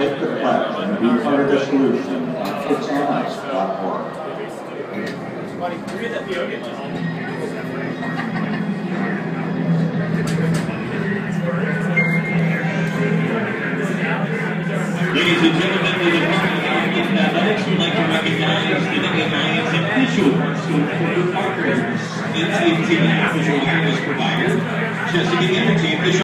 take the pledge and be part of the solution on kidsoниce.org. Ladies and gentlemen, the Department of Athletics would like to recognize the Alliance official school for partners, NCT official awareness provider, Chesapeake Energy official.